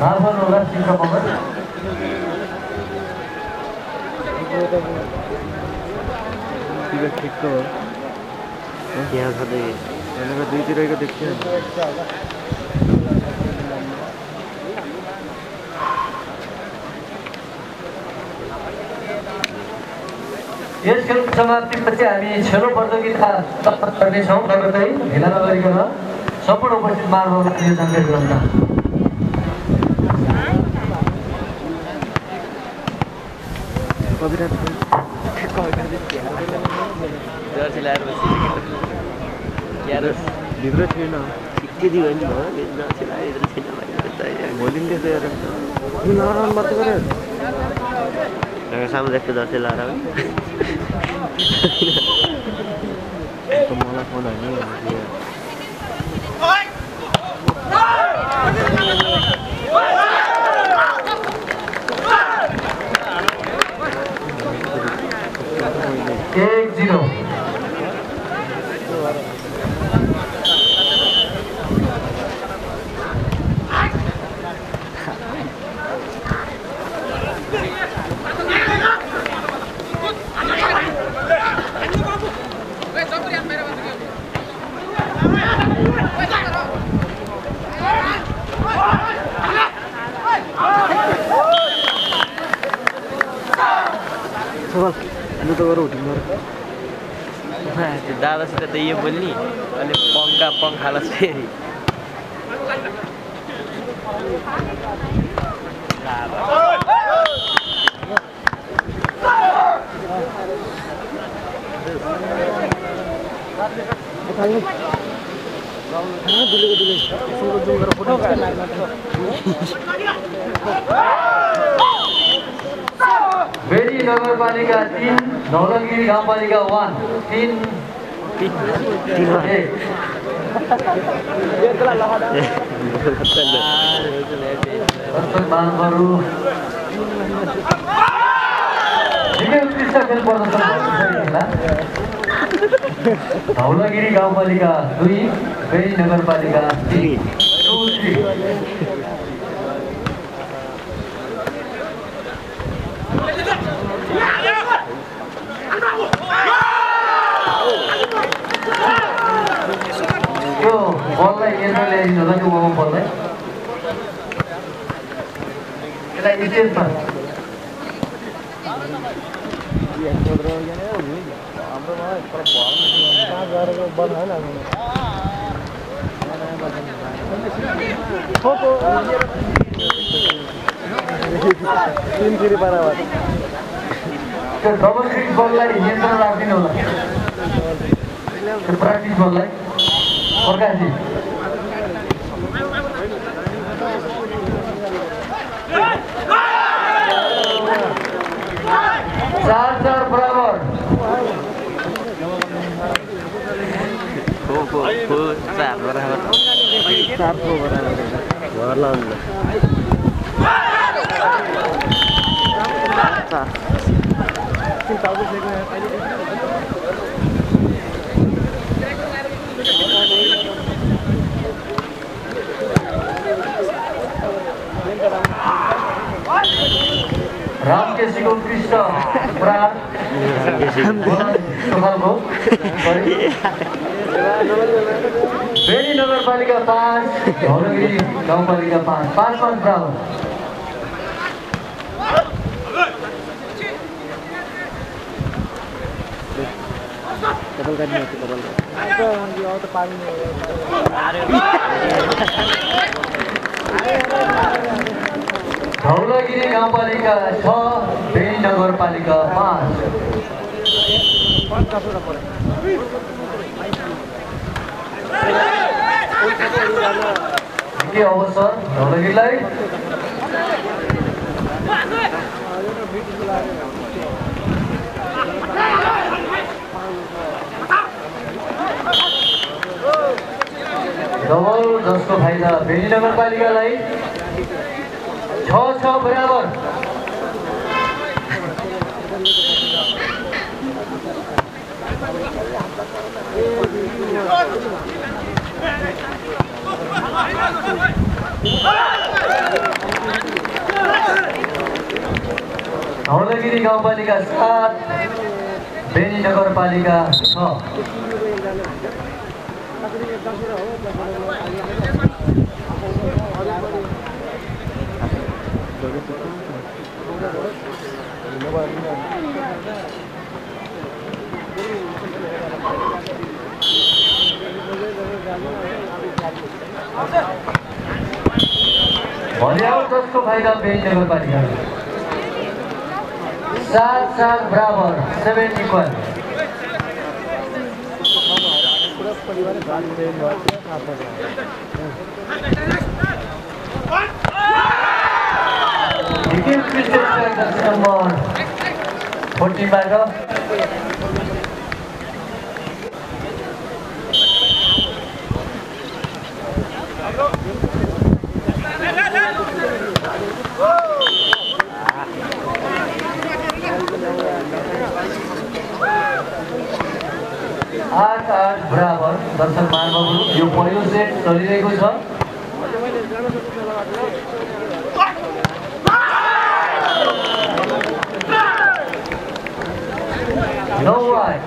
Marble होला चिन्ता मगर ठिक हो यहाँ खाँदै भनेको दुईतिरको देख्थ्यो यस खेलको समाप्तिपछि हामी छेलो प्रतियोगिता गर्नेछौँ लगत्तै ढिला नगरिकन सम्पूर्ण उपस्थित महानुभावलाई जानकारी गराउन भित्र छैन भोलि सामु देख्छु जर्सी लाएर मलाई फोन होइन एक 0 दादासित त यो बोल्ने अनि पङ्खालाई फेरि बेरी नगरपालिका 3 धौलागिरी गाउँपालिका 1 3 धौलागिरी गाउँपालिका 2 बेरी नगरपालिका 3 यो बललाई यत्र ल्याइदिनु होला त्यो मोमो बललाई यसलाई स्टेजमा त्यो डबल क्रिक बललाई यत्र राखिदिनु होला त्यो प्र्याक्टिस बललाई प्रकाशजी 4-4 बराबर रामकेशीको उत्कृष्ट प्रहार बेरी नगरपालिका 5 धौलागिरी गाउँपालिका 5 5-5 बराबर धौलागिरी गाउँपालिका 6 बेरी नगरपालिका 5 के अवसर धौलागिरीलाई डबल जसको फाइदा बेरी नगरपालिकालाई 6-6 बराबर धौलागिरी गाउँपालिका 7 बेनी नगरपालिका 6 भलिआउट जसको फाइदा बेनी नगरपालिका 7-7 बराबर 7 इक्वल नम्बर 14 बाट आठ बराबर दर्शक महानुभावहरू यो पहिलो सेट चलिरहेको छ No wide.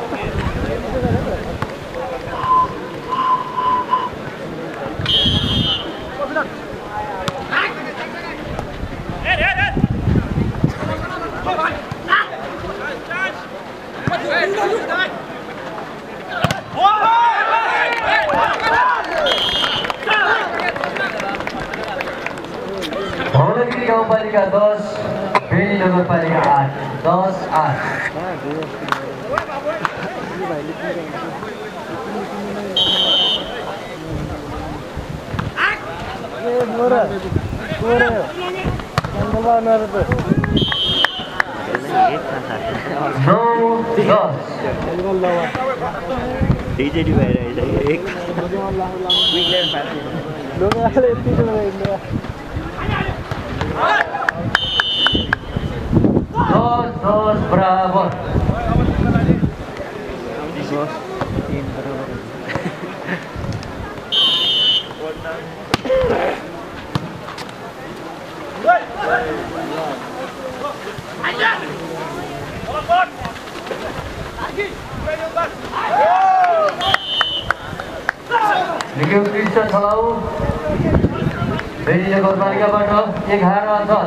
धौलागिरी गाउँपालिका 10 बेनी नगरपालिका 8 10-8 10 बराबर निकै उत्कृष्ट छलाउ बेनी नगरपालिकाबाट 11-10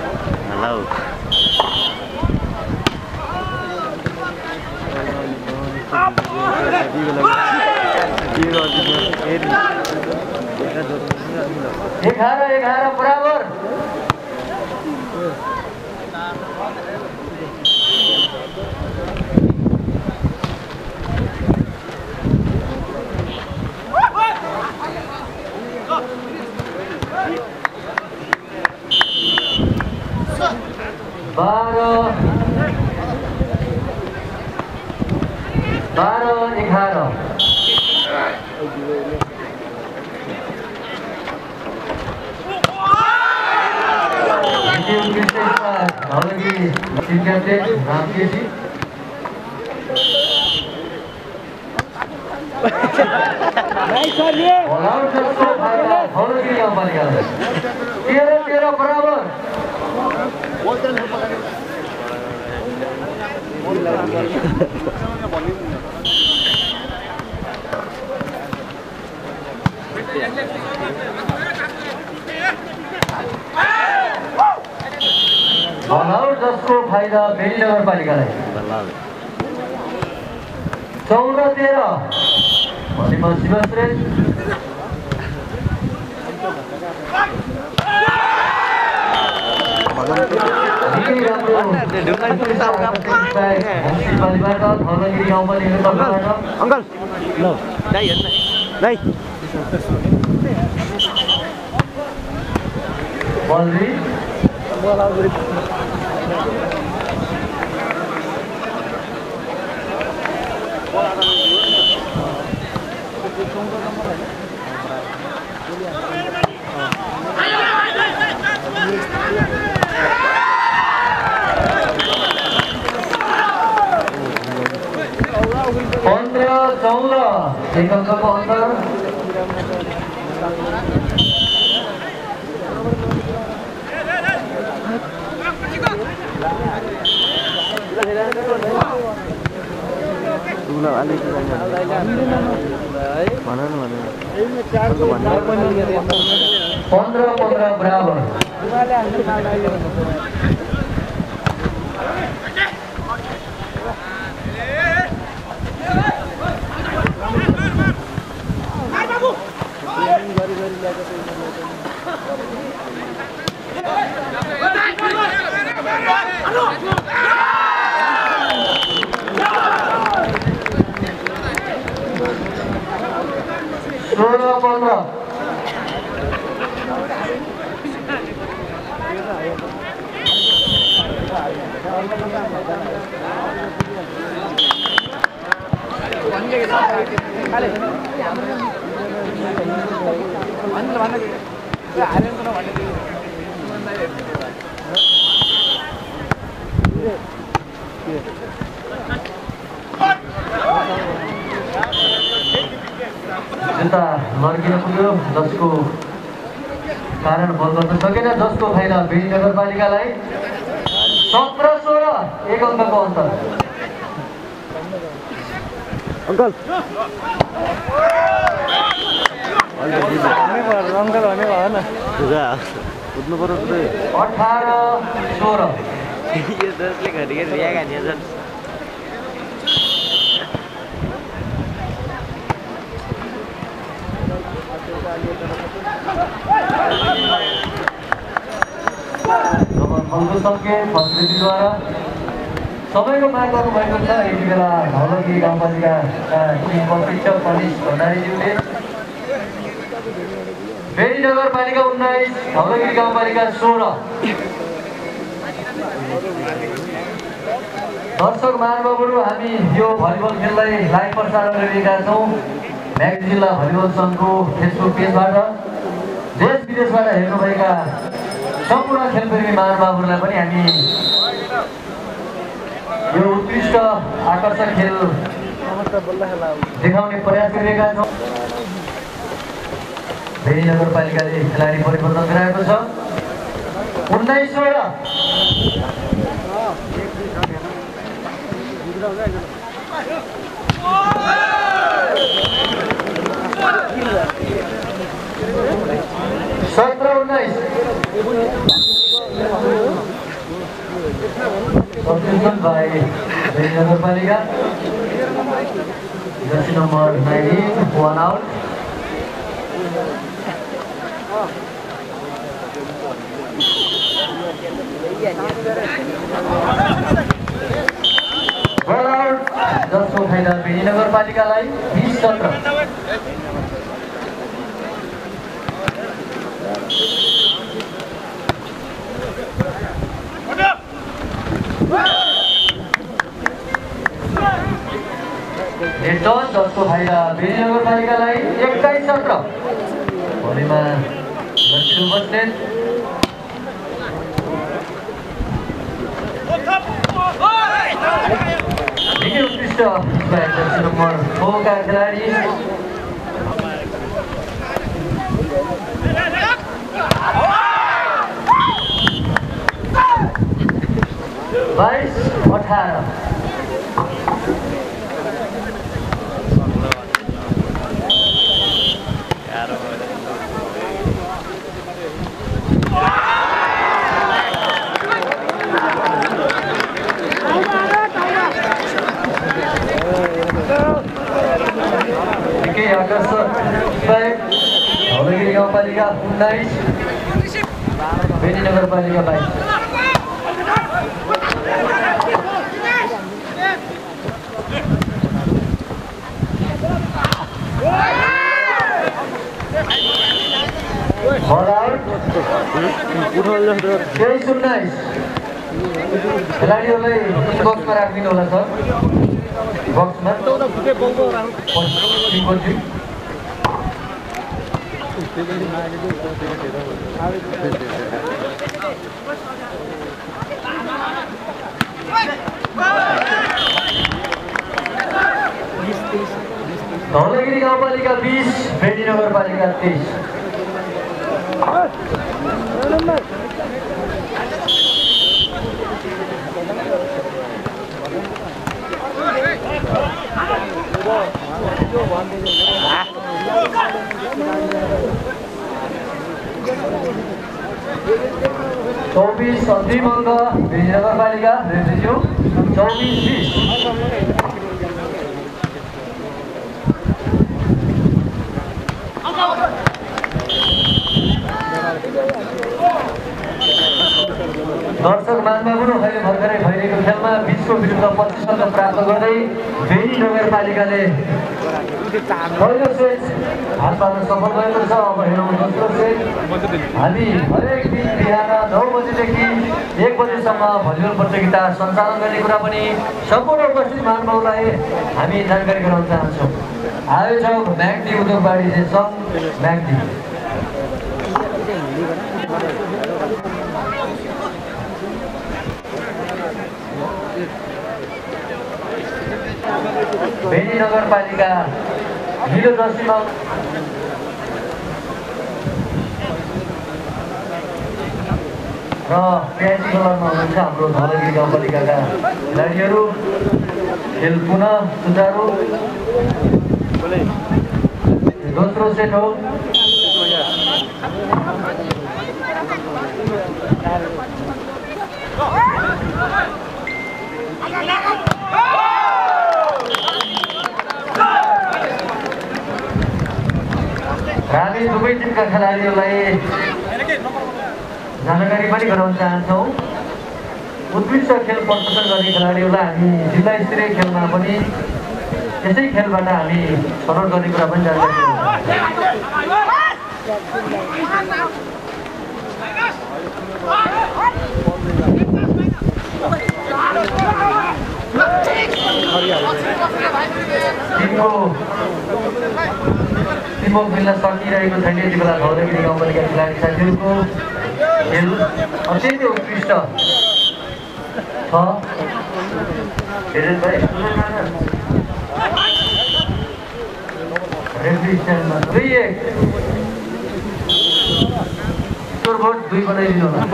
11 बराबर बाह्र 11 Dhaulagiri team captain Ram KC Dhaulagiri गाउँपालिकालाई 13 बराबर भलाउट जसको फाइदा बेनी नगरपालिकालाई 14-13 भनेपछि मात्रै धौलागिरी गाउँपालिकाबाट एक अङ्कको अन्तर पन्ध्र बराबर। सोह्र 15। जुत्ता लड्किन पुग्यो जसको कारण बल गर्न सकेन, जसको फाइदा भिडी नगरपालिकालाई 17-16 एक अङ्कको अन्तर। अङ्कल 18-16। यो जसले घरिघरि रिया खाने छन्। फलको सङ्केत फस्टिद्वारा सबैको माग गर्नुभएको छ। यति बेला धौलागिरी गाउँपालिकाका प्रशिक्षक मनिष भण्डारीज्यूले फेरि नगरपालिका 19 धौलागिरी गाउँपालिका 16। दर्शक महानुभावहरू, हामी यो भलिबल खेललाई लाइभ प्रसारण गरिरहेका छौँ म्याग्दी जिल्ला भलिबल सङ्घको फेसबुक पेजबाट। देश विदेशबाट हेर्नुभएका सम्पूर्ण खेलप्रेमी महानुभावहरूलाई पनि हामी यो उत्कृष्ट आकर्षक खेल देखाउने प्रयास गरिरहेका छौँ। भेरी नगरपालिकाले खेलाडी परिवर्तन गराएको छ। 19-16। Substitution by Beni Nagarpalika. Jersey number 19, 1 out. Ball out. जसको फाइदा Beni Nagarpalikaलाई 20-17। रिटर्न जसको फाइदा Beni नगरपालिकालाई 21-17। भलिमा लक्ष्मी बस्नेत निकै उत्कृष्ट जर्सी नम्बर 4 का खेलाडी बाइस 18। निकै आकर्षक धौलागिरी गाउँपालिका 19 Beni नगरपालिका 22। Ball out. 23-19। खेलाडीहरूलाई बक्समा राखिदिनु होला सर। बक्समा धौलागिरी गाउँपालिका 20 Beni नगरपालिका 23। चौबीस अन्तिम अङ्क भेरी नगरपालिका रेफ्रीज्यू 24-20। दर्शक महानुभावहरू अहिले भर्खरै भइरहेको खेलमा 20 को विरुद्ध 25 अङ्क प्राप्त गर्दै भेरी नगरपालिकाले पहिलो सेट हात पार्न सफल भएको छ। अब हेरौँ दोस्रो सेट। हामी हरेक दिन बिहान 9 बजेदेखि 1 बजेसम्म भलिबल प्रतियोगिता सञ्चालन गर्ने कुरा पनि सम्पूर्ण उपस्थित महानुभावलाई हामी जानकारी गराउन चाहन्छौँ। आयोजक म्याग्दी उद्योग वाणिज्य सङ्घ म्याग्दी। भेरी नगरपालिका ढिलो जर्सीमा र प्याजी कलरमा हुनुहुन्छ हाम्रो धवलागिरी गाउँपालिकाका खेलाडीहरू। खेल पुनः सुचारू। दोस्रो सेट हो। हामी दुवै टिमका खेलाडीहरूलाई जानकारी पनि गराउन चाहन्छौँ। उत्कृष्ट खेल प्रदर्शन गर्ने खेलाडीहरूलाई हामी जिल्ला स्तरीय खेलमा पनि यसै खेलबाट हामी छनौट गर्ने कुरा पनि जानकारी गराउँछौँ। टिमको खेल्न सकिरहेको छैन यति बेला धवलागिरी गाउँपालिका खेलाडी साथीहरूको खेल अत्यन्तै उत्कृष्ट छ। रेफ्री स्ट्यान्डमा 2-1 स्कोर बोर्ड 2 बनाइदिनु होला।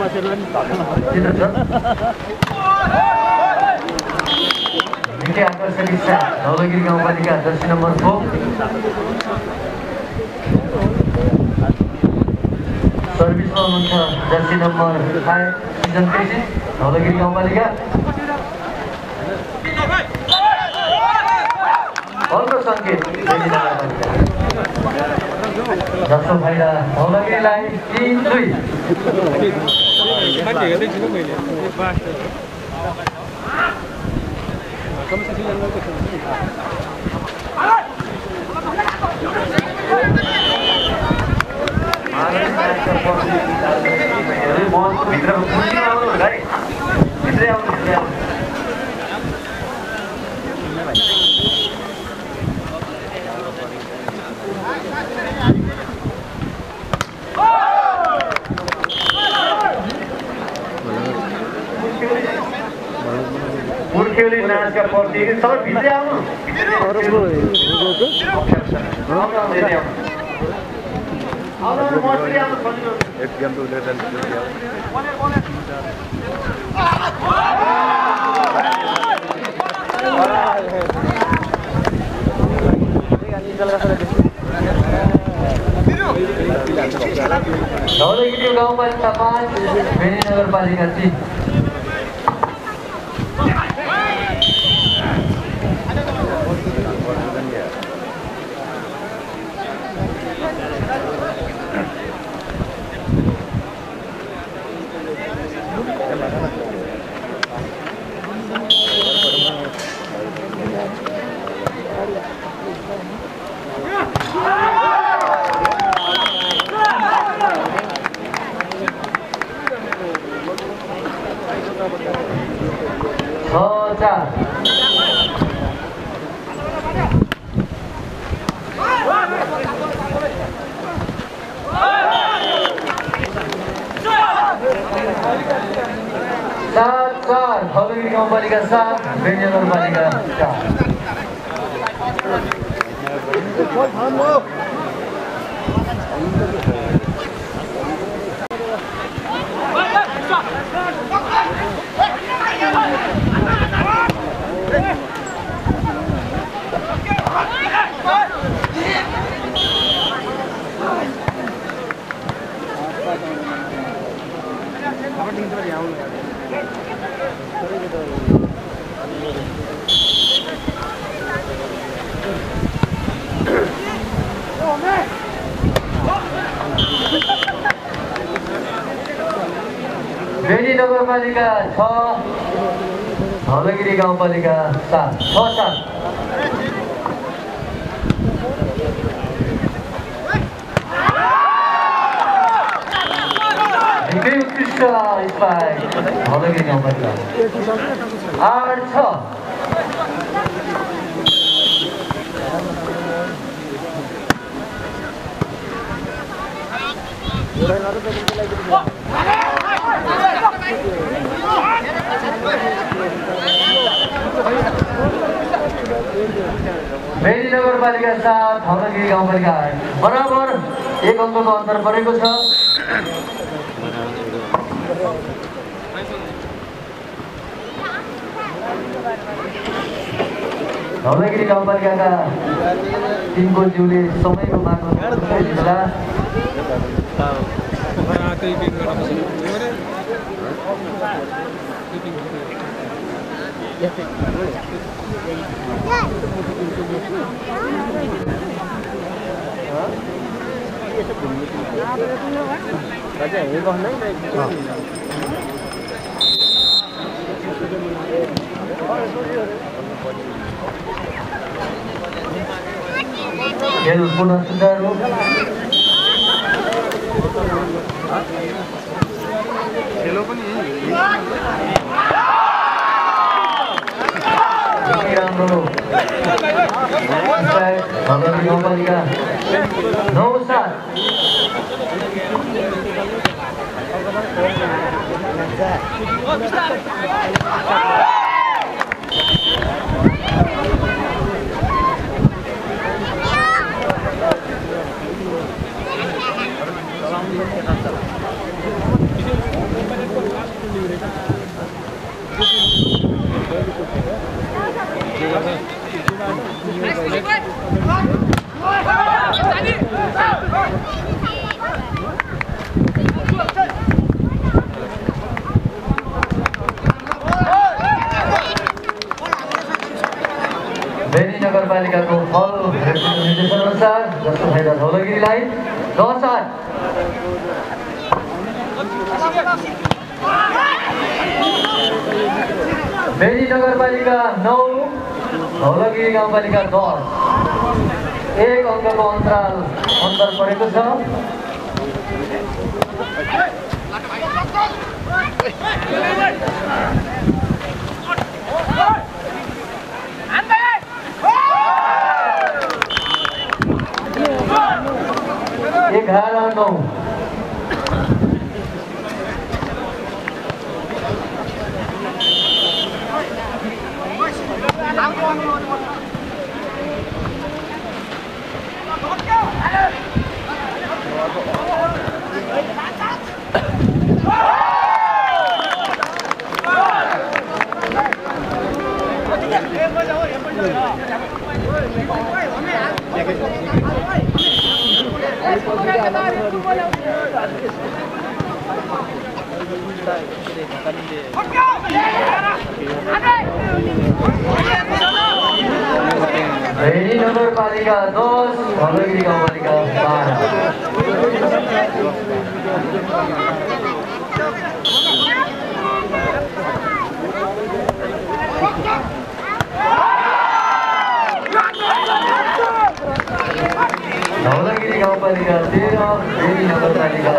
निकै आकर्षक इच्छा धवलागिरी गाउँपालिका जर्सी नम्बर 4 सर्भिसमा हुनुहुन्छ जर्सी नम्बर 5 सिजन 23 धवलागिरी गाउँपालिका। अर्को सङ्केत जसको फाइदा धवलागिरीलाई 3-2। मुर्खेली नाचका प्रति सबै भित्रै आउनु। धवलागिरी गाउँपालिका 5 भेरी नगरपालिका 3। धवलागिरी गाउँपालिका 7 भेरी नगरपालिका 4। नगरपालिका 6 धौलागिरी गाउँपालिका 7 6-7 निकै उत्कृष्ट स्पाइक धौलागिरी गाउँपालिका 8-6 बेनी नगरपालिका 7 धौलागिरी गाउँपालिका 8 बराबर 1 अङ्कको अन्तर परेको छ। धौलागिरी गाउँपालिकाका टिमको जिउले समयको मागमा बेला खेल पुनः सुचारू राम्रो धौलागिरी गाउँपालिका 9-7 बेनी नगरपालिकाको फल निर्देशन अनुसार जसको फाइदा धौलागिरीलाई 10-8 बेनी नगरपालिका 9 धौलागिरी गाउँपालिका 10 1 अङ्कको अन्तर परेको छ। एघार 9 बेनी नगरपालिका 10 धौलागिरी गाउँपालिका 12 धौलागिरी गाउँपालिका 13 बेनी नगरपालिका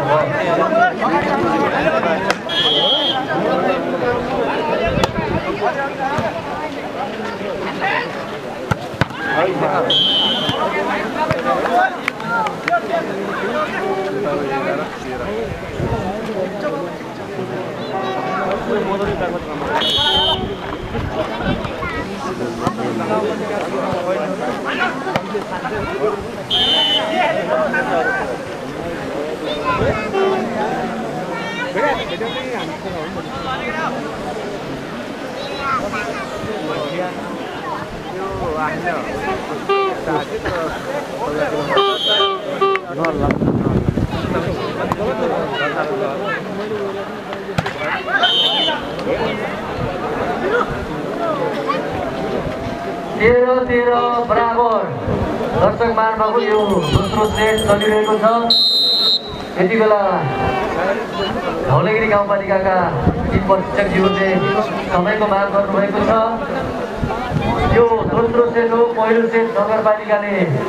13 बराबर दर्शक मारमा यो दोस्रो सेट चलिरहेको छ। यति बेला धौलागिरी गाउँपालिकाका ती प्रशिक्षकज्यूले समयको माग गर्नुभएको छ। यो दोस्रो सेट हो। पहिलो सेट नगरपालिकाले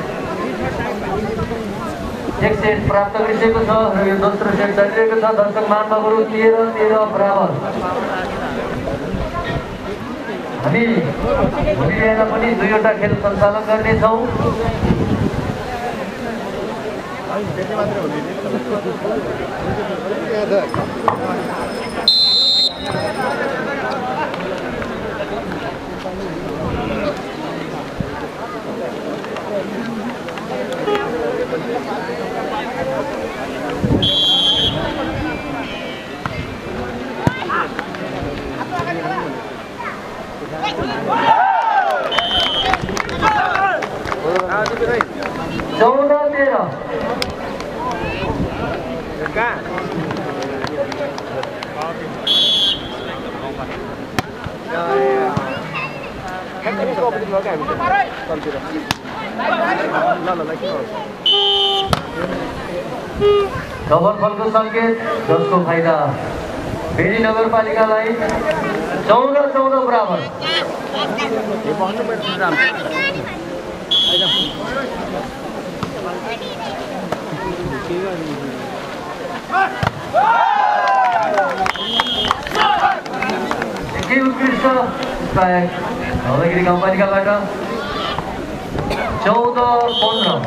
1 सेट प्राप्त गरिसकेको छ र यो दोस्रो सेट चलिरहेको छ। दर्शक महानुभावहरू 13-13 बराबर। हामी भोलि बिहान पनि 2वटा खेल सञ्चालन गर्नेछौँ। डबल फलको सङ्केत जसको फाइदा बेनी नगरपालिकालाई 14-14 बराबर। उत्कृष्ट धौलागिरी गाउँपालिकाबाट 14-15।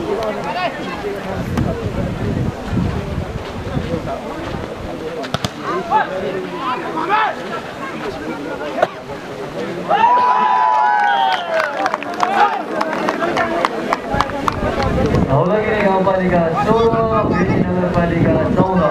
धौलागिरी गाउँपालिका 16, बेनी नगरपालिका 14।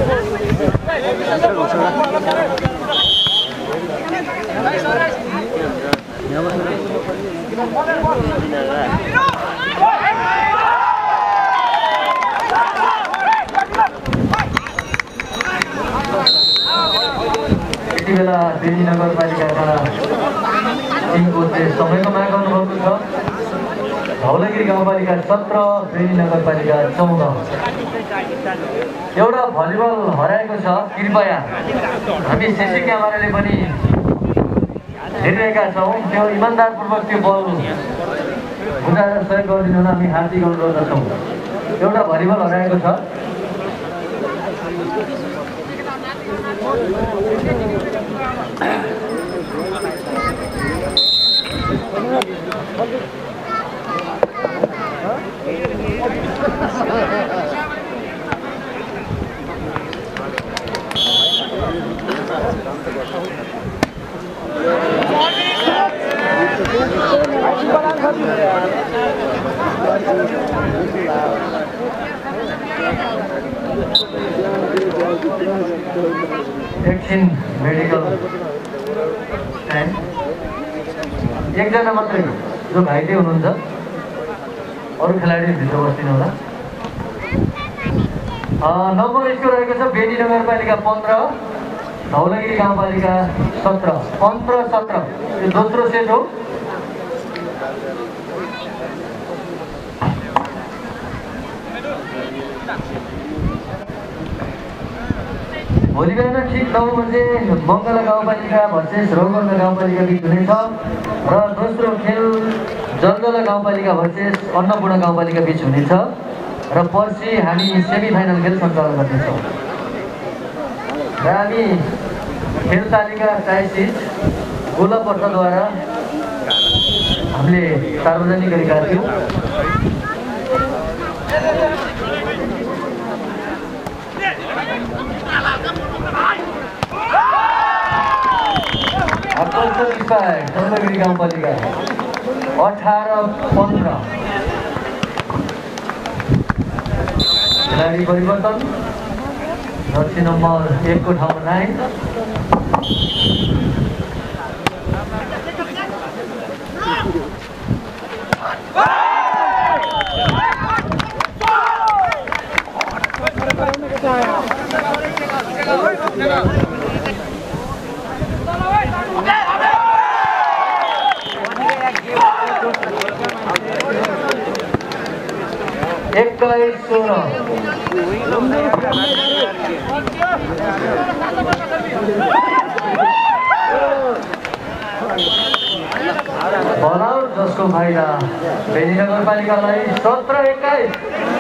यति बेला बेनी नगरपालिकाका टिमको समयको माग गर्नुभएको छ। धौलागिरी गाउँपालिका 17, बेनी नगरपालिका 14। एउटा भलिबल हराएको छ। कृपया हामी सिसी क्यामेराले पनि हेरिरहेका छौँ। त्यो इमान्दारपूर्वक त्यो बल बुझाएर सहयोग गरिदिनु हुन हामी हार्दिक अनुरोध गर्दछौँ। एउटा भलिबल हराएको छ। एकछिन मेडिकल टाइम। एकजना मात्रै जो घाइते हुनुहुन्छ, अरू खेलाडी भित्र बस्दिनु होला। नम्बर यसको रहेको छ बेनी नगरपालिका 15, धौलागिरी गाउँपालिका 17। 15-17 यो दोस्रो सेट हो। भोलि बिहान ठिक 9 बजे मङ्गला गाउँपालिका भर्सेस रौगला गाउँपालिका बिच हुनेछ र दोस्रो खेल जलगला गाउँपालिका भर्सेस अन्नपूर्ण गाउँपालिका बिच हुनेछ र पर्सि हामी सेमी फाइनल खेल सञ्चालन गर्नेछौँ। र हामी खेल तालिका टाइसिट गोला पर्साद्वारा हामीले सार्वजनिक गरेका थियौँ। धौलागिरी गाउँपालिका 18-15। खेलाडी परिवर्तन। जर्सी नम्बर 1 को ठाउँमा 9। 21-16 बलआउट जसको फाइदा बेनी नगरपालिकालाई 17-21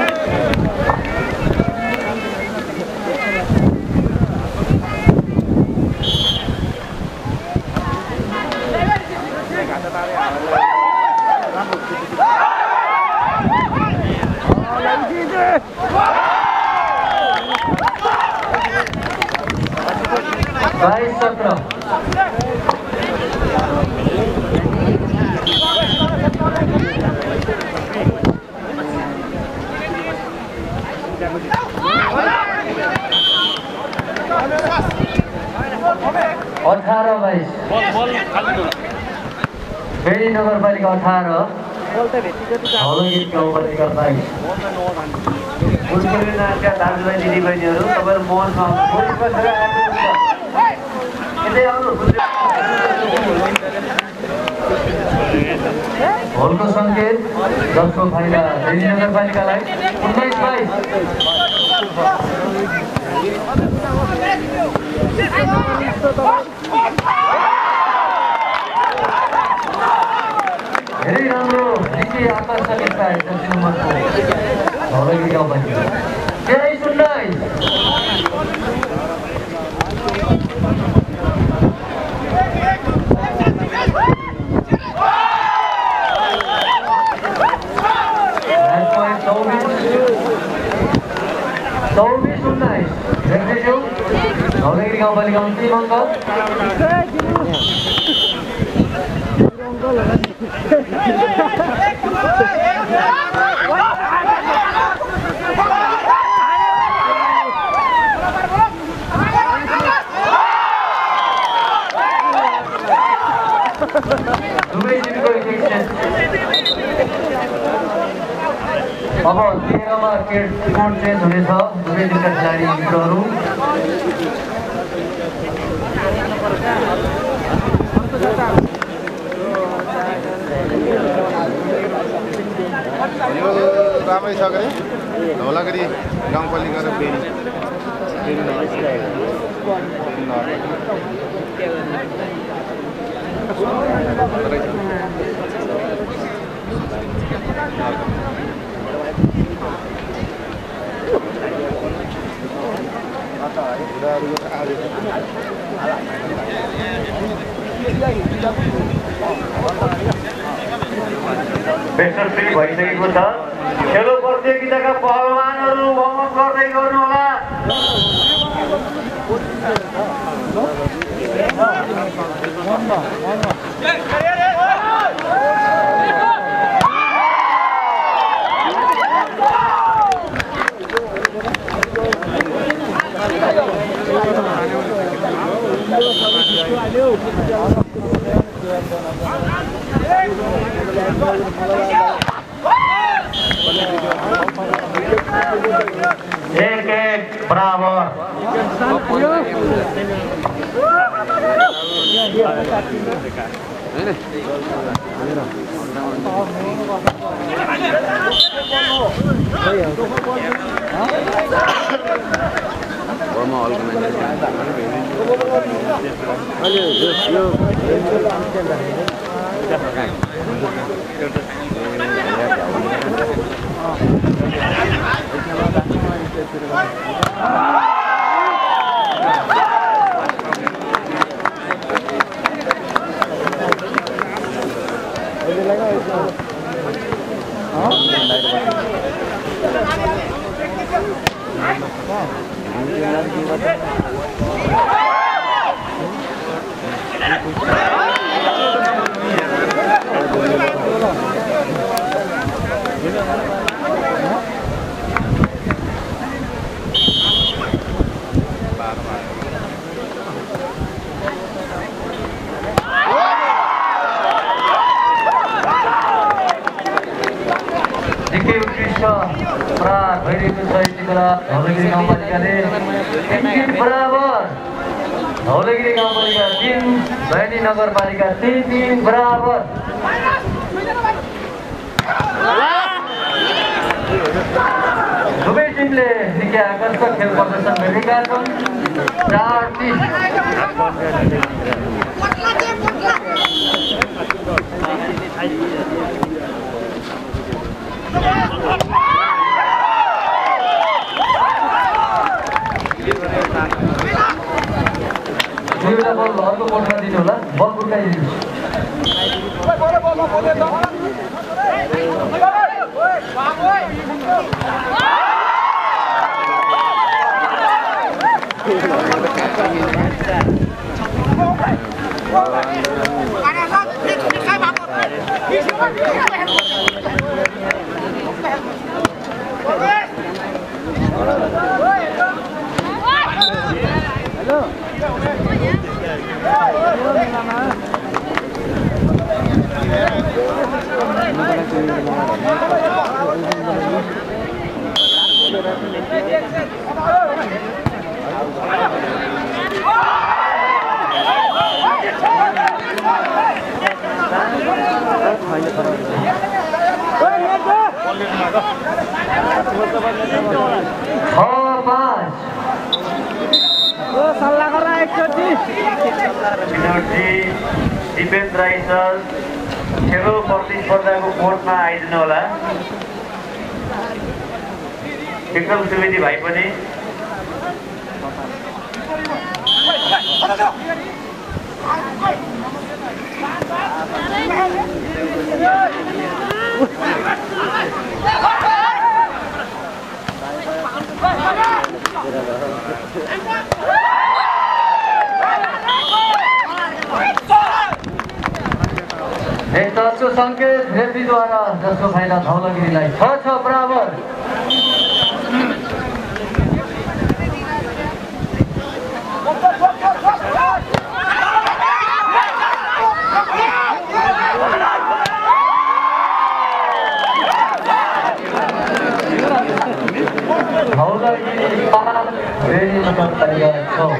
22-17 18-22 बेनी नगरपालिका 18 हौलगिरी गाउँपालिका 22 फुलपुरी नाचका दाजुभाइ दिदीबहिनीहरू तपाईँहरू मोहनमा होलको सङ्केत जसको फाइदा बेनी नगरपालिकालाई 19-22 धेरै राम्रो निकै आकर्षक पाए दक्षिण नम्बरको हौलगिरी गाउँपालिका 23-19 24-19 हौलगिरी गाउँपालिका 3 अङ्क दुवै टिमको एक-एक अब 13मा कोड चेन्ज हुनेछ दुवै टिमका खेलाडी मित्रहरू राम्रै छ गरे धौलागिरी गाउँपालिका र बेनी बेस्टर फ्री भइसकेको छ खेलो प्रतियोगिताका पहलवानहरू वार्मअप गर्दै गर्नुहोला एक-एक बराबर प्रहार भइरहेको छ यति बेला धौलागिरी गाउँपालिकाले 3 बराबर धौलागिरी गाउँपालिका 3 बैनी नगरपालिका 3 बराबर दुवै टिमले निकै आकर्षक खेल प्रदर्शन गरेका छन्। 4-3 दुईवटा बल अर्को कोर्टमा दिनु होला, बल पुर्काइदिनुहोस्। दिपेन्द्र राई सर खेलो प्रतिस्पर्धाको कोर्टमा आइदिनु होला। विक्रम सुवेदी भाइ पनि नेताको सङ्केत रेफ्रीद्वारा जसको फाइदा धौलागिरीलाई 6-6 बराबर। धौलागिरी 5 बेनी नगरपालिका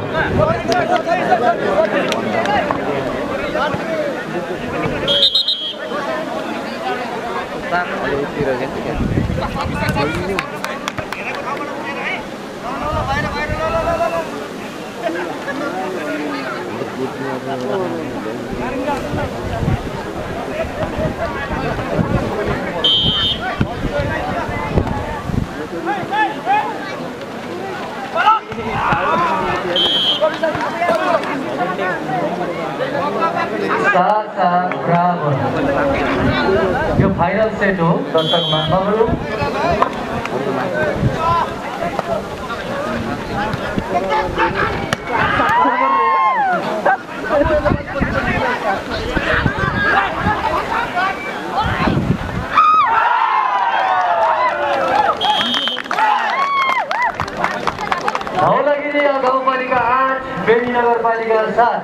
7-7 बराबर। यो फाइनल सेट हो दर्शक महानुभावहरू। धौलागिरी गाउँपालिका 8 बेनी नगरपालिका 7।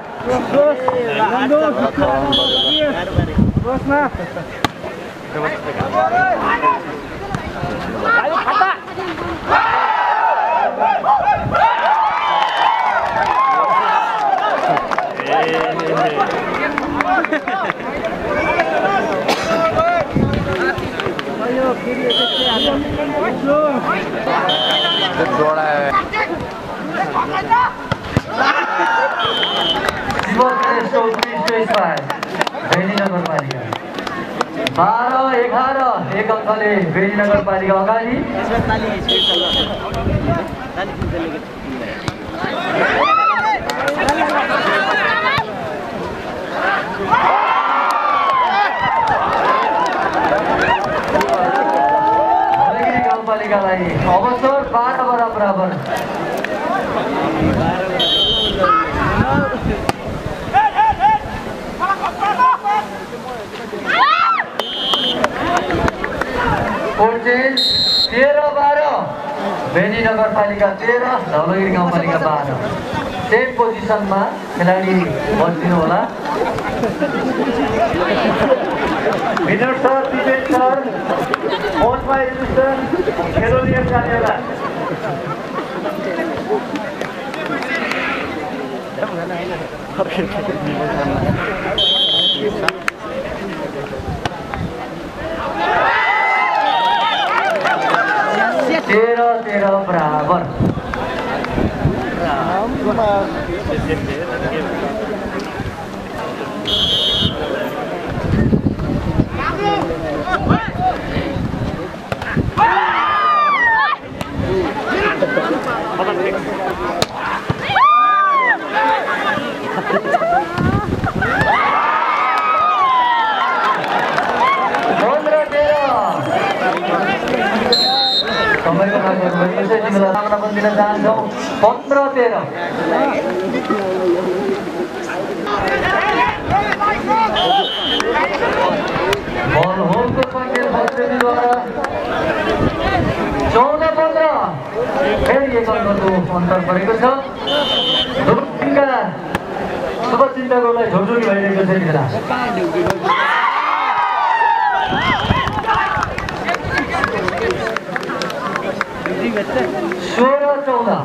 बेनी नगरपालिका 12-11 एक अङ्कले बेनी नगरपालिका अगाडि। धौलागिरी गाउँपालिकालाई अवसर 12 बराबर। कोड चेन्ज 13-12 बेनी नगरपालिका 13 धौलागिरी गाउँपालिका 12। सेम पोजिसनमा खेलाडी बस्दिनु होला। Winner sir, Dipen sir, most बाई इन्स्टन खेलो नियम जाने होला। 13-13 बराबर। समयको मागमा यसै तिमीलाई सामना पनि दिन चाहन्छौँ। 15-13 बल होलको सङ्केत भद्रेजीद्वारा 14-15 फेरि एक अङ्कको अन्तर परेको छ। दुर्गा शुभचिन्तकहरूलाई झोलझोली भइरहेको छ यति बेला। 16-14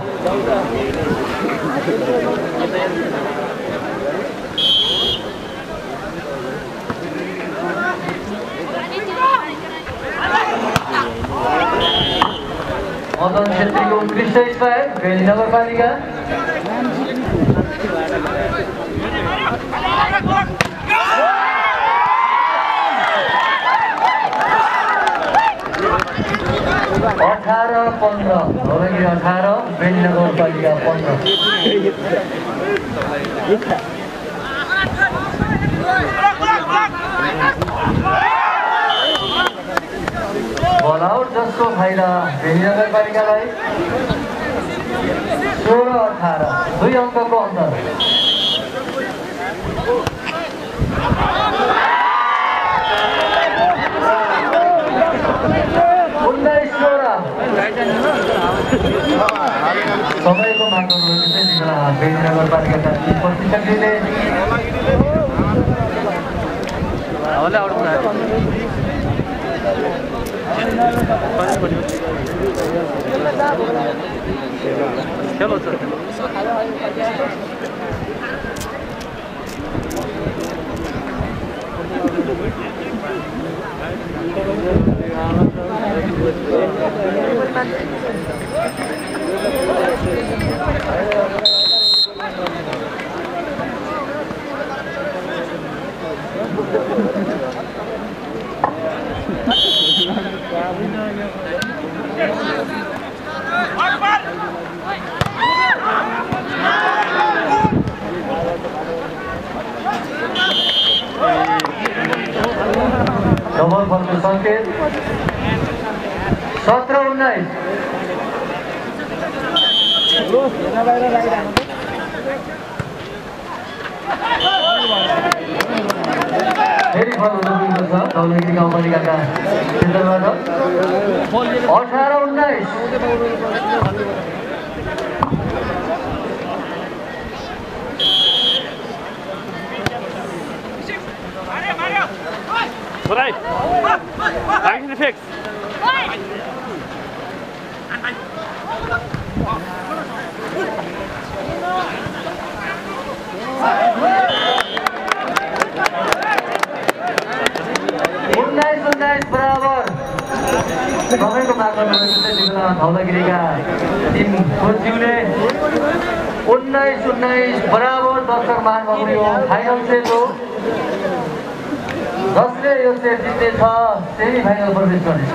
मदन छेत्रीको उत्कृष्ट स्पायर बेली नगरपालिका। अठार 15 धौलागिरी 18 बेली नगरपालिका 15। बल आउट जसको फाइदा बेली नगरपालिकालाई। 16-18 2 अङ्कको अन्तर। 19-16 सबैको मागको बेली नगरपालिकाका प्रशिक्षकले चलो सर डबल बलको सङ्केत। 17-19 फेरि बल हुन पुगेको छ धौलागिरी गाउँपालिकाका क्षेत्रबाट। 18-19 Right. Back in the fix. बराबर सबैको मागमा धौलागिरीका टिम कोचिङले 19-19 बराबर दर्शक महानुभावले फाइनल सेट हो। जसले यो सेट जित्नेछ सेमी फाइनल प्रवेश गर्नेछ।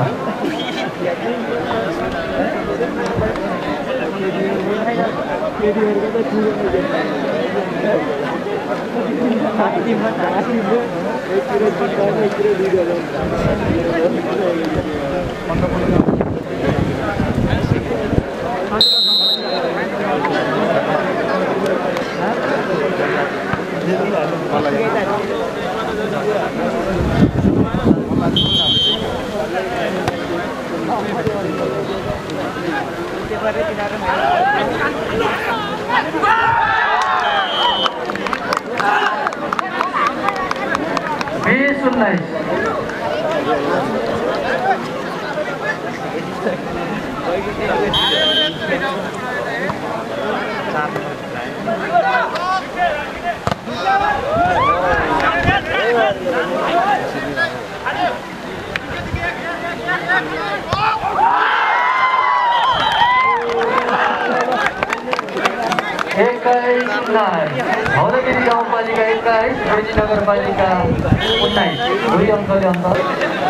धौलागिरी गाउँपालिका 21, बेनी नगरपालिका 19, 2 अङ्कले अन्तर।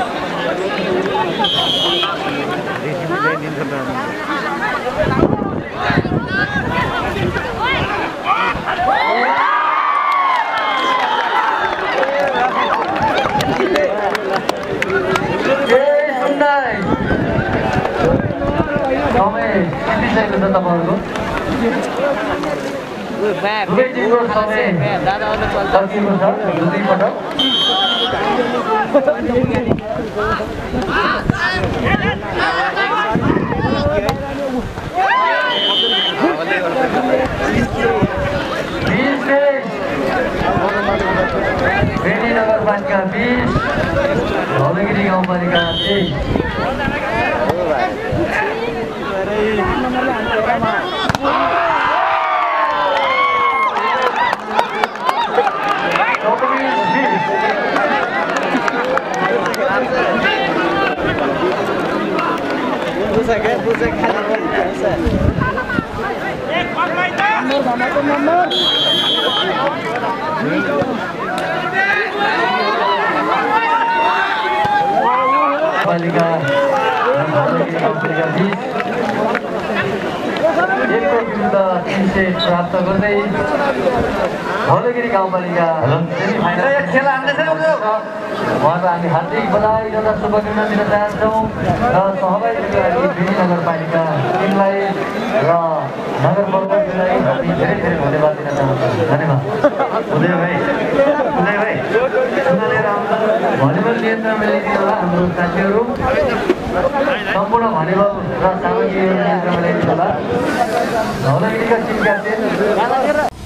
समय सिद्धिसकेको छ तपाईँहरूको दुवै टिमको समय सकिएको छ दुई पटक। बेनी नगरपालिका 20, धौलागिरी गाउँपालिका 23। पालिका 1को विरुद्ध 3 सेट प्राप्त गर्दै धौलागिरी गाउँपालिका सेमिफाइनल खेल हाल्दैछ। उहाँलाई हामी हार्दिक बधाई तथा शुभकामना दिन चाहन्छौँ र सहभागी बेनी नगरपालिका टिमलाई र नगर प्रमुखलाई हामी धेरै धेरै धन्यवाद दिन चाहन्छौँ। धन्यवाद। उदय भाइ भलिबल केन्द्रमा ल्याइदिनु हाम्रो साथीहरू सम्पूर्ण भलिबल र सामग्रीहरू केन्द्रमा ल्याइदिनु होला। धौलागिरीका टिम क्याप्टेन